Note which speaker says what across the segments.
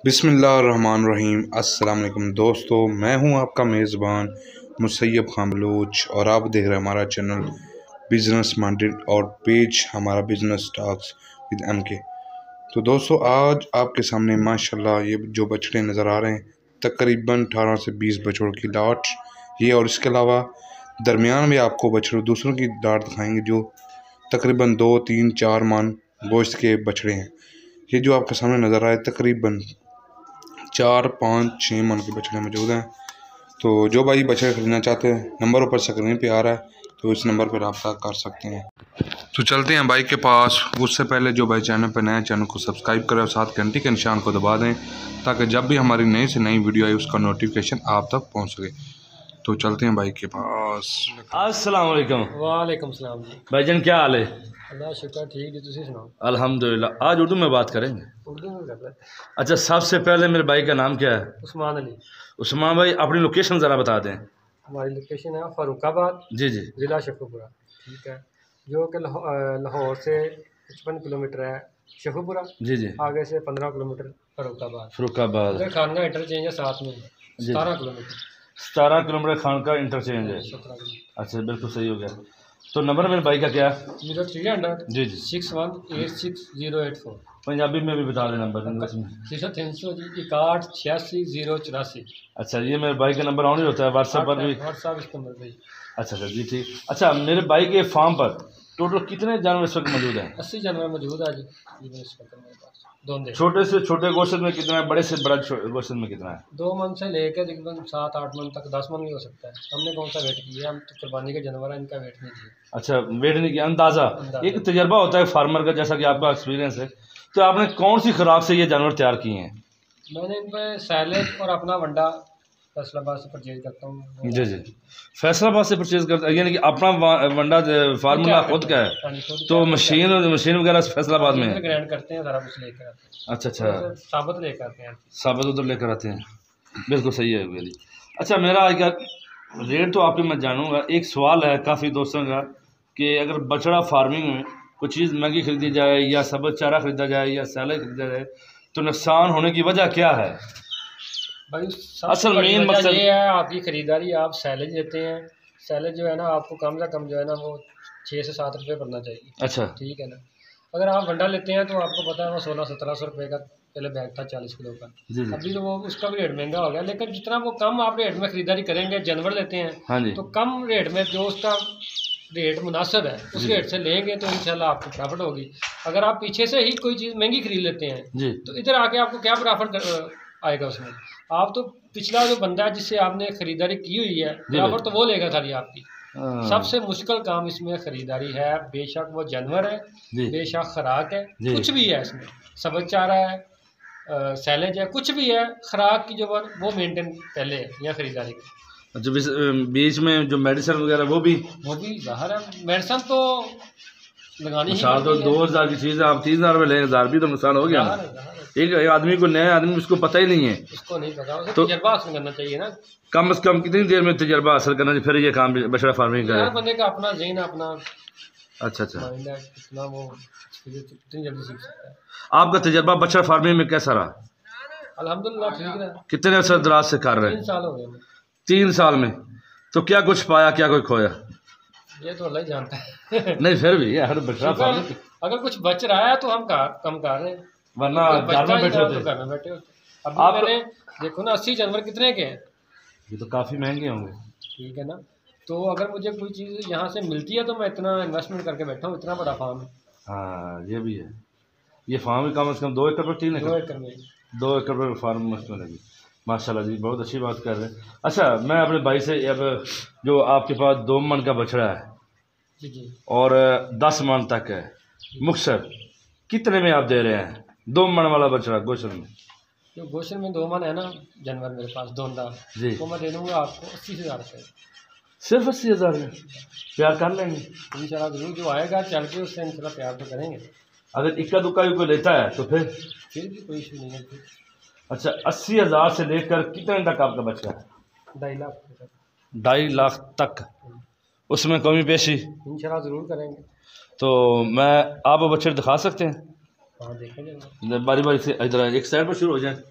Speaker 1: बिस्मिल्लाहिर्रहमानिर्रहीम। अस्सलाम वालेकुम दोस्तों, मैं हूं आपका मेज़बान मुसैयब खान बलोच और आप देख रहे हैं हमारा चैनल बिज़नेस माइंडेड और पेज हमारा बिज़नेस टॉक्स विद MK। तो दोस्तों, आज आपके सामने माशाल्लाह ये जो बछड़े नज़र आ रहे हैं तकरीबन 18 से 20 बछड़ों की लाट ये, और इसके अलावा दरमियान में आपको बछड़ों दूसरों की लाट दिखाएंगे जो तकरीबन 2, 3, 4 मन गोश्त के बछड़े हैं। ये जो आपके सामने नज़र आए तकरीबन 4, 5, 6 मन के बछड़े मौजूद हैं। तो जो भाई बछड़े खरीदना चाहते हैं नंबर ऊपर स्क्रीन पे आ रहा है, तो इस नंबर पर रब्ता कर सकते हैं। तो चलते हैं भाई के पास। उससे पहले जो भाई चैनल पर नया चैनल को सब्सक्राइब करें और साथ घंटी के निशान को दबा दें ताकि जब भी हमारी नई से नई वीडियो आए उसका नोटिफिकेशन आप तक पहुंच सके। तो चलते हैं भाई के पास।
Speaker 2: अस्सलाम वालेकुम।
Speaker 3: वालेकुम सलाम जी।
Speaker 2: भाईजान क्या हाल है?
Speaker 3: अल्लाह शुक्र ठीक है, तुसी सुनाओ।
Speaker 2: अल्हम्दुलिल्लाह। आज उर्दू में बात करेंगे।
Speaker 3: उर्दू में कर रहे।
Speaker 2: अच्छा, सबसे पहले मेरे भाई का नाम क्या है?
Speaker 3: उस्मान अली।
Speaker 2: उस्मान भाई, अपनी लोकेशन ज़रा बता दें।
Speaker 3: हमारी लोकेशन है फरुखाबाद,
Speaker 2: जी जी।
Speaker 3: ज़िला शेखुपुरा, ठीक है, जो कि लाहौर से 55 किलोमीटर है शेखुपुरा।
Speaker 2: जी जी।
Speaker 3: आगे से 15 किलोमीटर फरुखाबाद।
Speaker 2: फरुखाबाद।
Speaker 3: उधर खानगा इंटरचेंज है साथ में, 17 किलोमीटर।
Speaker 2: 17 किलोमीटर खान का इंटरचेंज है।
Speaker 3: 17 किलोमीटर।
Speaker 2: अच्छा, बिल्कुल सही हो गया। तो नंबर मेरे भाई का क्या है?
Speaker 3: 0300
Speaker 2: जी जी।
Speaker 3: 6186 084।
Speaker 2: पंजाबी में भी बता दें नंबर, इंग्लिश में।
Speaker 3: 361
Speaker 2: अच्छा, ये मेरे भाई का नंबर ऑन ही होता है व्हाट्सएप पर भी?
Speaker 3: व्हाट्सएप इस नंबर पे।
Speaker 2: अच्छा अच्छा जी, ठीक। अच्छा, मेरे भाई के फार्म पर टोटल कितने जानवर इस वक्त मौजूद हैं?
Speaker 3: 80 जानवर मौजूद है जी इस वक्त मेरे पास। दोंदे
Speaker 2: छोटे से छोटे गोश्त में कितना है, बड़े से बड़ा गोश्त में कितना है?
Speaker 3: 2 मन से लेकर तकरीबन 7-8 मन तक, 10 मन भी हो सकता है। हमने कौन सा वेट किया, हम तो कुर्बानी के जानवर है, इनका वेट नहीं किया।
Speaker 2: अच्छा, वेट नहीं किया, अंदाज़ा। एक तजर्बा होता है फार्मर का, जैसा कि आपका एक्सपीरियंस है। तो आपने कौन सी खुराक से ये जानवर तैयार किए हैं?
Speaker 3: मैंने इन पर सैलेज और अपना वंडा फैसलाबाद से परचेज करता हूँ।
Speaker 2: जी जी, फैसलाबाद से परचेज करता है, यानी कि अपना वंडा फार्मूला खुद का है। तो मशीन वगैरह फैसलाबाद में
Speaker 3: ग्राइंड करते हैं, सारा कुछ लेकर आते हैं।
Speaker 2: अच्छा अच्छा,
Speaker 3: साबुत लेकर आते हैं।
Speaker 2: साबुत उधर लेकर आते हैं, बिल्कुल सही है मेरी। अच्छा, मेरा क्या रेट तो आपके मैं जानूँगा। एक सवाल है काफ़ी दोस्तों का कि अगर बछड़ा फार्मिंग में कोई चीज़ महंगी खरीदी जाए या सबज चारा खरीदा जाए या सैलेज खरीदा जाए तो नुकसान होने की वजह क्या है?
Speaker 3: भाई
Speaker 2: असल मेन मकसद
Speaker 3: ये है आपकी खरीदारी। आप सैलेज लेते हैं, सैलेज जो है ना आपको कम से कम जो है ना वो 6 से 7 रुपये पड़ना चाहिए।
Speaker 2: अच्छा,
Speaker 3: ठीक है ना। अगर आप वंडा लेते हैं तो आपको पता है वो 1600-1700 रुपये का पहले बैग था 40 किलो का।
Speaker 2: जी जी।
Speaker 3: अभी तो वो उसका भी रेट महंगा हो गया, लेकिन जितना वो कम आप रेट में खरीदारी करेंगे, जानवर लेते हैं
Speaker 2: हाँ जी,
Speaker 3: तो कम रेट में जो उसका रेट मुनासिब है उस रेट से लेंगे तो इंशाल्लाह आपको प्रॉफिट होगी। अगर आप पीछे से ही कोई चीज़ महंगी खरीद लेते हैं
Speaker 2: जी,
Speaker 3: तो इधर आके आपको क्या प्रॉफिट आएगा उसमें? आप तो पिछला जो बंदा है जिससे आपने खरीदारी की हुई है प्रॉफिट तो वो लेगा खाली आपकी। सबसे मुश्किल काम इसमें खरीदारी है। बेशक वो जानवर है, बेशक खुराक है, कुछ भी है इसमें, सबज चारा है, सैलेज है, कुछ भी है, खुराक की जो वो मेंटेन पहले है या खरीदारी की।
Speaker 2: अच्छा, बीच में जो मेडिसिन वगैरह वो भी
Speaker 3: ज़ाहिर है मेडिसिन तो लगानी ही
Speaker 2: तो 2000 की चीज़ है, आप 3000 में लेंगे, 1000 भी तो नुकसान हो गया ना। एक आदमी को, नया आदमी उसको पता ही नहीं है,
Speaker 3: उसको नहीं पता, उसे तो तजर्बा हासिल करना चाहिए ना।
Speaker 2: कम से कम कितनी देर में तजर्बा हासिल करना चाहिए फिर ये काम बछड़ा फार्मिंग का?
Speaker 3: बंदे का अपना ज़हन, अपना
Speaker 2: अच्छा अच्छा,
Speaker 3: माइंड है, कितना वो कितनी जल्दी सीख सकता है।
Speaker 2: आपका तजर्बा बछड़ा फार्मिंग में कैसा रहा?
Speaker 3: अल्हम्दुलिल्लाह ठीक रहा।
Speaker 2: कितने अर्से दराज से कर रहे
Speaker 3: 3
Speaker 2: हैं?
Speaker 3: साल हो गए।
Speaker 2: 3 साल में तो क्या कुछ पाया, क्या कुछ खोया?
Speaker 3: ये तो अल्लाह ही जानता है।
Speaker 2: नहीं फिर भी यार बछड़ा फार्मिंग
Speaker 3: अगर कुछ बच रहा है तो हम कम कर रहे हैं,
Speaker 2: वरना घर में बैठे होते।
Speaker 3: घर में बैठे होते। अब मैंने देखो ना 80 जानवर कितने के हैं,
Speaker 2: ये तो काफ़ी महंगे होंगे।
Speaker 3: ठीक है ना। तो अगर मुझे कोई चीज़ यहाँ से मिलती है तो मैं इतना इन्वेस्टमेंट करके बैठा हूँ, इतना बड़ा फार्म है।
Speaker 2: हाँ, ये भी है। ये फार्म भी कम से कम 2 एकड़ पर, 3 एकड़?
Speaker 3: 2 एकड़ में।
Speaker 2: 2 एकड़ पर फार्म मस्त लगी। माशाल्लाह जी, बहुत अच्छी बात कर रहे हैं। अच्छा, मैं अपने भाई से अब जो आपके पास 2 मन का बछड़ा है
Speaker 3: जी जी
Speaker 2: और 10 मन तक है, मुख्तर कितने में आप दे रहे हैं 2 मन वाला बछड़ा गोश्त में?
Speaker 3: जो गोश्त में 2 मन है ना जानवर मेरे पास दोंदा
Speaker 2: जी,
Speaker 3: तो मैं दे दूँगा आपको 80,000 रुपये।
Speaker 2: सिर्फ 80,000 में प्यार कर लेंगे
Speaker 3: इंशाल्लाह जरूर। जो आएगा चल के उससे इंशाल्लाह प्यार तो करेंगे।
Speaker 2: अगर इक्का दुक्का भी कोई लेता है तो फिर
Speaker 3: भी कोई इशू नहीं है।
Speaker 2: अच्छा, 80,000 से लेकर कितने तक आपका बच्चा है?
Speaker 3: 2.5 लाख।
Speaker 2: 2.5 लाख तक, उसमें कमी पेशी
Speaker 3: इंशाल्लाह ज़रूर करेंगे।
Speaker 2: तो मैं आप बच्चे दिखा सकते हैं?
Speaker 3: हाँ देखेंगे।
Speaker 2: बारी बारी से इधर एक साइड पर शुरू हो जाए।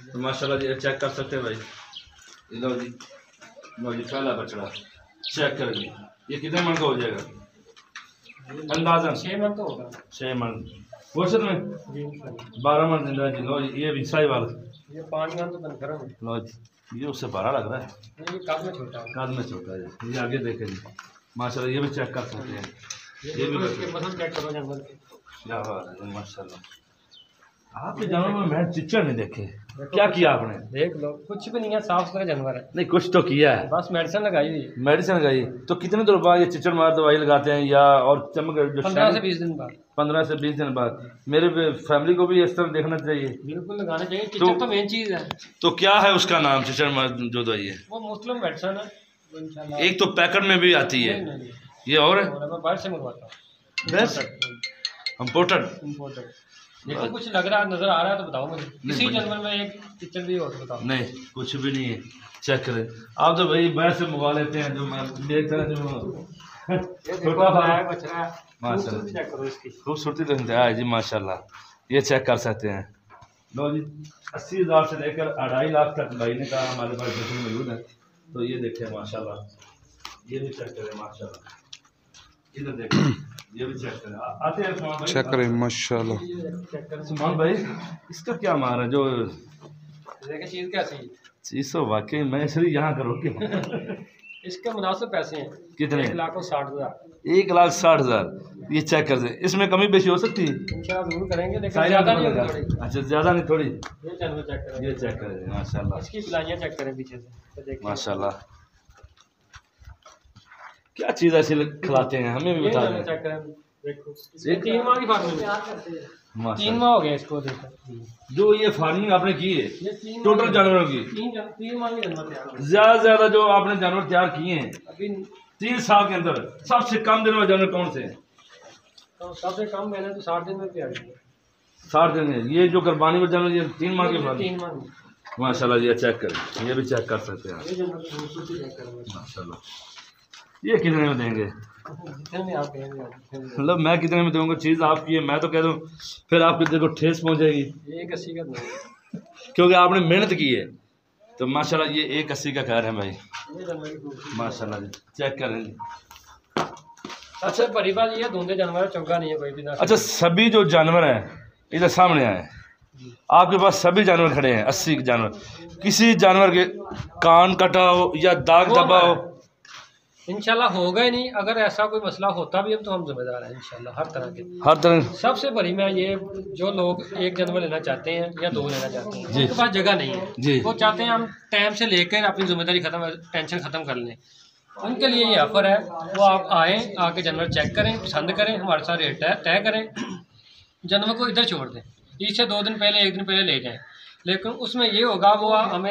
Speaker 2: तो माशाल्लाह जी चेक कर सकते हैं भाई। लो जी, लो जी पहला बछड़ा चेक कर जी, ये कितने मन का हो जाएगा अंदाज़न?
Speaker 3: 6 मन तो होगा।
Speaker 2: 6 मन गोश्त में 12 मन जिंदा जी। लो जी ये भी साहिवाल,
Speaker 3: ये 5 मन तो कन्फर्म है।
Speaker 2: लो जी ये उससे बड़ा लग रहा है,
Speaker 3: ये कद में छोटा है।
Speaker 2: कद में छोटा है। ये आगे देखें जी माशाल्लाह, ये भी चेक कर सकते हैं। ये भी
Speaker 3: मसल चेक करो जानवर के,
Speaker 2: क्या बात है माशाल्लाह। आपके जानवर में मैं चिच्चड़ नहीं देखे, क्या किया आपने?
Speaker 3: देख लो, कुछ भी नहीं है, साफ सुथरा जानवर है।
Speaker 2: नहीं कुछ तो किया है,
Speaker 3: बस मेडिसिन लगाई हुई है।
Speaker 2: मेडिसिन लगाई। तो कितने दिन बाद ये चिच्चड़ मार दवाई लगाते हैं या और चमक जो
Speaker 3: 15 से 20 दिन बाद।
Speaker 2: 15 से 20 दिन बाद। मेरे फैमिली को भी इस तरह देखना चाहिए।
Speaker 3: बिल्कुल लगाना चाहिए, चिच्चड़ तो मेन चीज़ है।
Speaker 2: तो क्या है उसका नाम चिच्चड़ मार जो दवाई है?
Speaker 3: वो मुस्लिम मेडिसिन है इंशाल्लाह।
Speaker 2: एक तो पैकेट में भी आती है, ये और है
Speaker 3: मैं बाहर से मंगवाता हूँ,
Speaker 2: इम्पोर्टेड।
Speaker 3: देखो कुछ लग रहा नजर आ रहा है तो बताओ मुझे, किसी जानवर में एक चिच्चड़ भी हो तो बताओ।
Speaker 2: नहीं कुछ भी नहीं है, चेक करें आप तो भाई बाहर से मंगवा लेते हैं। जो मैं देखता हूँ जो छोटा
Speaker 3: बछड़ा
Speaker 2: माशाल्लाह,
Speaker 3: चेक करो इसकी
Speaker 2: खूबसूरती तो इंतहा है जी माशाल्लाह। ये चेक कर सकते हैं। लो जी 80,000 से लेकर 2.5 लाख तक भाई ने कहा हमारे पास बछड़े मौजूद है। तो ये देखें माशाल्लाह, ये भी चेक करें माशाल्लाह, इधर देखें ये भी चेक करें। आते हैं सुमान भाई,
Speaker 1: चेक करें माशाल्लाह।
Speaker 2: सुमान भाई इसका क्या मार है जो
Speaker 3: देखिए चीज़ कैसी है।
Speaker 2: चीज़ तो वाकई मैं इसलिए यहाँ करो कि
Speaker 3: इसके मुनासिब पैसे हैं।
Speaker 2: कितने?
Speaker 3: 1,60,000।
Speaker 2: 1,60,000। ये चेक कर दे, इसमें कमी पेशी हो सकती है
Speaker 3: इंशाल्लाह जरूर करेंगे, लेकिन ज़्यादा नहीं होगी थोड़ी।
Speaker 2: अच्छा ज़्यादा नहीं थोड़ी।
Speaker 3: ये जानवर चेक करें,
Speaker 2: ये चेक करें माशाल्लाह,
Speaker 3: इसकी पिलाइयाँ चेक करें पीछे से तो देखिए
Speaker 2: माशाल्लाह। क्या चीज़ ऐसी खिलाते हैं हमें भी बता दें।
Speaker 3: चेक करें, देखो 3 माह की फार्मिंग, 3 माह हो गए इसको। देखो
Speaker 2: जो ये फार्मिंग आपने की है
Speaker 3: ये 3
Speaker 2: टोटल जानवरों की,
Speaker 3: 3 माह के जानवर तैयार हो
Speaker 2: ज्यादा से ज्यादा जो आपने जानवर तैयार किए हैं
Speaker 3: अभी।
Speaker 2: 3 साल के अंदर सबसे कम दिन में जानवर कौन से हैं?
Speaker 3: तो सबसे कम मैंने तो 60 दिन में तैयार किया।
Speaker 2: 60 दिन में। ये जो कुर्बानी में जानवर ये 3 माह के बाद
Speaker 3: 3 माह में।
Speaker 2: माशाल्लाह। ये चेक करें, ये भी चेक कर सकते हैं
Speaker 3: ये जानवर की खूबसूरती चेक करो
Speaker 2: माशाल्लाह। ये कितने में देंगे?
Speaker 3: जितने में आप कहेंगे
Speaker 2: मतलब मैं कितने में दूंगा? चीज़ आपकी है, मैं तो कह दूँ फिर आपकी देखो ठेस पहुँचेगी,
Speaker 3: 1,80 का नहीं,
Speaker 2: क्योंकि आपने मेहनत की है। तो माशाल्लाह ये 1,80 का कह रहे हैं भाई
Speaker 3: ये जानवर की खूबसूरती
Speaker 2: माशाल्लाह जी। चेक करें जी।
Speaker 3: अच्छा बड़ी बात ये है, धुंधे जानवर चौका नहीं है कोई भी ना।
Speaker 2: अच्छा सभी जो जानवर हैं इधर सामने आए, आपके पास सभी जानवर खड़े हैं 80 जानवर, किसी जानवर के कान कटा हो या दाग दबा हो?
Speaker 3: इंशाल्लाह होगा ही नहीं। अगर ऐसा कोई मसला होता भी है तो हम जिम्मेदार हैं इंशाल्लाह हर तरह के।
Speaker 2: हर तरह।
Speaker 3: सबसे बड़ी मैं ये, जो लोग एक जानवर लेना चाहते हैं या 2 लेना चाहते हैं, उनके पास जगह नहीं है
Speaker 2: जी।
Speaker 3: वो चाहते हैं हम टाइम से लेकर अपनी जिम्मेदारी खत्म, टेंशन खत्म कर लें। उनके लिए ये ऑफर है, वो आप आएँ, आके जानवर चेक करें, पसंद करें, हमारे साथ रेट तय करें, जानवर को इधर छोड़ दें, इससे 2 दिन पहले 1 दिन पहले ले जाएँ। लेकिन उसमें ये होगा वो हमें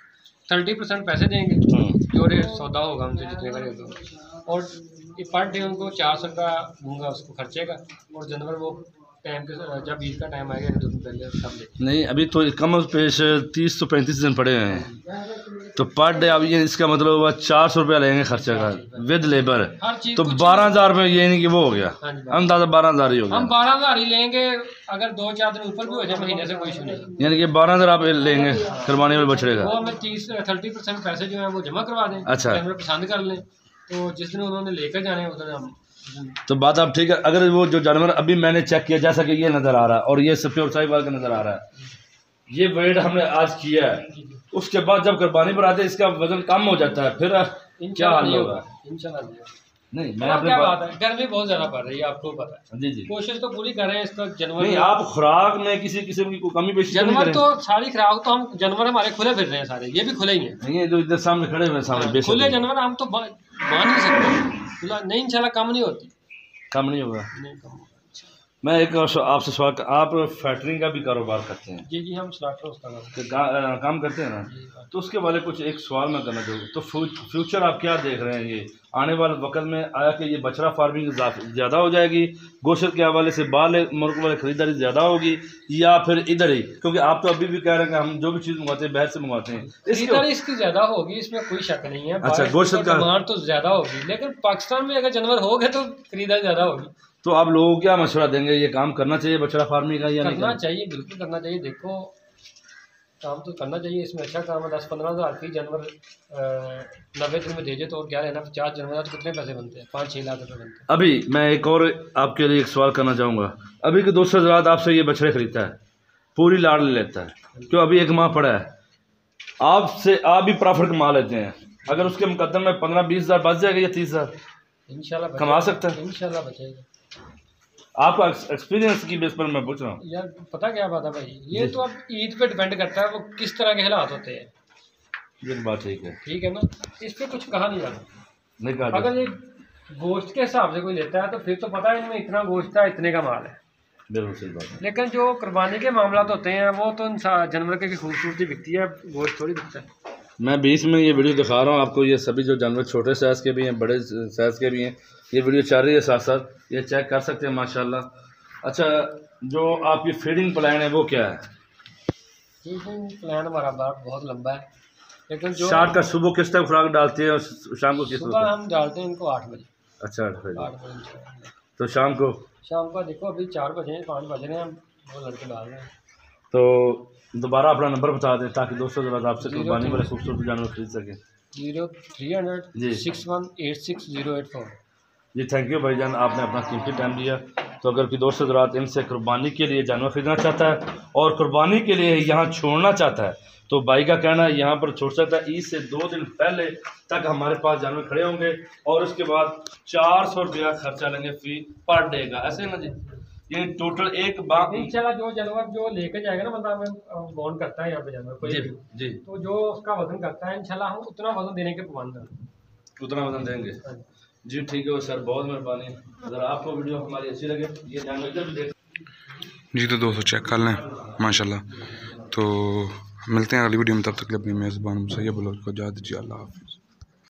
Speaker 3: 30% पैसे देंगे, जो रेट सौदा होगा हमसे जितने का रेट होगा, और पर डे उनको 400 रुपया दूँगा उसको खर्चे का, और जानवर वो टाइम के जब ईद का टाइम आएगा 2 दिन पहले सब ले।
Speaker 2: नहीं अभी तो कम पेश 30 से 35 दिन पड़े हैं, तो पर डे अब ये इसका मतलब हुआ 400 रुपया लेंगे खर्चे का विद लेबर, तो 12,000 में ये नहीं कि वो हो गया अंदाजा 12,000 ही हो गया।
Speaker 3: हम 12,000 ही लेंगे, अगर 2-4 दिन ऊपर भी हो जाए महीने से कोई इशू नहीं।
Speaker 2: यानी कि 12,000 आप लेंगे कुर्बानी में बछड़े का।
Speaker 3: वो हमें 30% पैसे जो है वो जमा करवा दें।
Speaker 2: अच्छा
Speaker 3: जानवर पसंद कर लें, तो जिस दिन उन्होंने लेकर जाने हैं उस दिन हम।
Speaker 2: तो बात आप ठीक है। अगर वो जो जानवर अभी मैंने चेक किया, जैसा कि ये नज़र आ रहा है और ये सफेद साहिवाल का नज़र आ रहा है, ये वेट हमने आज किया है, उसके बाद जब कुर्बानी पर आते हैं इसका वजन कम हो जाता है, फिर क्या हाल होगा?
Speaker 3: इंशाल्लाह
Speaker 2: नहीं मैं अपने
Speaker 3: क्या बात है, गर्मी बहुत ज़्यादा पड़ रही है आपको पता है।
Speaker 2: जी जी
Speaker 3: कोशिश तो पूरी कर रहे हैं इसका जानवर।
Speaker 2: नहीं आप खुराक में किसी किस्म की कोई कमी पेशी
Speaker 3: जानवर तो सारी खुराक तो हम, जानवर हमारे खुले फिर रहे हैं सारे, ये भी खुले ही हैं।
Speaker 2: नहीं जो इधर सामने खड़े हुए सामने
Speaker 3: खुले जानवर हम तो मान नहीं सकते, नहीं इंशाल्लाह कम नहीं होती,
Speaker 2: कम नहीं होगा।
Speaker 3: नहीं कम।
Speaker 2: मैं एक आपसे सवाल, आप फैक्ट्रिंग का भी कारोबार करते हैं?
Speaker 3: जी जी हम स्लाटर उसका
Speaker 2: काम करते हैं ना, तो उसके वाले कुछ एक सवाल मैं करना चाहूँगा। तो फ्यूचर आप क्या देख रहे हैं, ये आने वाले वक्त में आया कि ये बछड़ा फार्मिंग ज़्यादा हो जाएगी, गोश्त के हवाले से बाल मुल्क वाले ख़रीदारी ज़्यादा होगी, या फिर इधर ही? क्योंकि आप तो अभी भी कह रहे हैं कि हम जो भी चीज़ मंगवाते हैं बाहर से मंगवाते हैं,
Speaker 3: इसकी ज़्यादा होगी, इसमें कोई शक नहीं है।
Speaker 2: अच्छा गोश्त का
Speaker 3: डिमांड तो ज़्यादा होगी, लेकिन पाकिस्तान में अगर जानवर हो गए तो खरीदारी ज़्यादा होगी।
Speaker 2: तो आप लोगों को क्या मशवरा देंगे, ये काम करना चाहिए बछड़ा फार्मिंग का या नहीं
Speaker 3: करना चाहिए? बिल्कुल करना चाहिए। देखो काम तो करना चाहिए, इसमें अच्छा काम है। 10-15 हज़ार फी जानवर 90 दिन में दे दे तो और क्या रहना, 50 जानवर तो कितने पैसे बनते हैं, 5-6 लाख रुपये बनते हैं।
Speaker 2: अभी मैं एक और आपके लिए एक सवाल करना चाहूँगा। अभी के दोस्त हज़रात आपसे ये बछड़े खरीदता है, पूरी लाड़ ले लेता है, क्यों अभी एक माह पड़ा है, आपसे आप भी प्रॉफिट कमा लेते हैं, अगर उसके मुकदम में 15-20 हज़ार बच जाएगा या 30 हज़ार
Speaker 3: इंशाल्लाह
Speaker 2: कमा सकता है?
Speaker 3: इंशाल्लाह बचेगा।
Speaker 2: आपका एक्सपीरियंस की बेस पर मैं पूछ रहा हूँ।
Speaker 3: यार पता क्या बात है भाई, ये तो अब ईद पे डिपेंड करता है वो किस तरह के हालात होते हैं।
Speaker 2: ये बात ठीक है
Speaker 3: ना, इस पे कुछ कहा नहीं जाता।
Speaker 2: नहीं कहा
Speaker 3: अगर ये गोश्त के हिसाब से कोई लेता है तो फिर तो पता है इनमें इतना गोश्त है, इतने का माल है,
Speaker 2: बिल्कुल सही बात है।
Speaker 3: लेकिन जो कुर्बानी के मामला होते हैं वो तो जानवर की खूबसूरती बिकती है, गोश्त थोड़ी बिकता है।
Speaker 2: मैं बीच में ये वीडियो दिखा रहा हूँ आपको, ये सभी जो जानवर छोटे साइज़ के भी हैं, बड़े साइज़ के भी हैं, ये वीडियो चल रही है साथ साथ, ये चेक कर सकते हैं माशाल्लाह। अच्छा, जो आपकी फीडिंग प्लान है वो क्या है?
Speaker 3: फीडिंग प्लान हमारा बहुत लंबा है, लेकिन जो
Speaker 2: स्टार्ट का सुबह किस टाइम खुराक डालती है और शाम को किस
Speaker 3: सुबह
Speaker 2: वक्त?
Speaker 3: हम डालते हैं इनको 8 बजे।
Speaker 2: अच्छा 8 बजे।
Speaker 3: 8 बजे
Speaker 2: तो शाम को
Speaker 3: देखो अभी 4 बजे 5 बज रहे हैं, हम वो लड़के डाल रहे हैं।
Speaker 2: तो दोबारा अपना नंबर बता दें ताकि दोस्तों जरा आपसे कुर्बानी वाले खूबसूरत जानवर खरीद सकें।
Speaker 3: 0300
Speaker 2: जी
Speaker 3: 6186
Speaker 2: जी, थैंक यू भाईजान, आपने अपना कीमती टाइम दिया। तो अगर कोई दोस्त हज़रात इनसे कुर्बानी के लिए जानवर खरीदना चाहता है और कुर्बानी के लिए यहाँ छोड़ना चाहता है तो भाई का कहना है यहाँ पर छोड़ सकता है। ईद से 2 दिन पहले तक हमारे पास जानवर खड़े होंगे और उसके बाद 400 रुपया खर्चा लेंगे फी पर डे का, ऐसे ना जी? ये टोटल एक बार
Speaker 3: इंशाल्लाह जो जानवर जो लेके जाएगा ना, मतलब हमें बॉन्ड करता है यहाँ पे जानवर कोई
Speaker 2: जी
Speaker 3: तो जो उसका वजन करता है इंशाल्लाह हम उतना वजन देने के पाबंद हैं,
Speaker 2: उतना वजन देंगे। जी ठीक है सर, बहुत मेहरबानी। अगर आपको वीडियो हमारी अच्छी लगे ये जानवर जब देख
Speaker 1: जी तो दोस्तों चेक कर लें माशाल्लाह। तो मिलते हैं अगली वीडियो में, तब तक अपनी मेज़बान मुसैयब को इजाज़त दीजिए। अल्लाह हाफ़िज़।